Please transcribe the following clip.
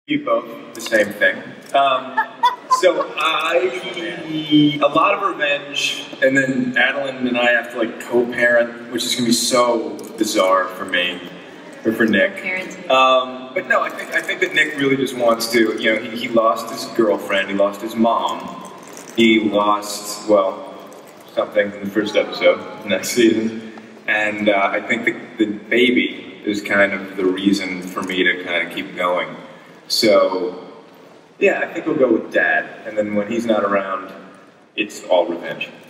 You both the same thing. So a lot of revenge, and then Adeline and I have to like co-parent, which is gonna be so bizarre for me or for Nick. But no, I think that Nick really just wants to. You know, he lost his girlfriend, he lost his mom, he lost something in the first episode next season, and I think the baby is kind of the reason for me to kind of keep going. So, yeah, I think we'll go with Dad, and then when he's not around, it's all revenge.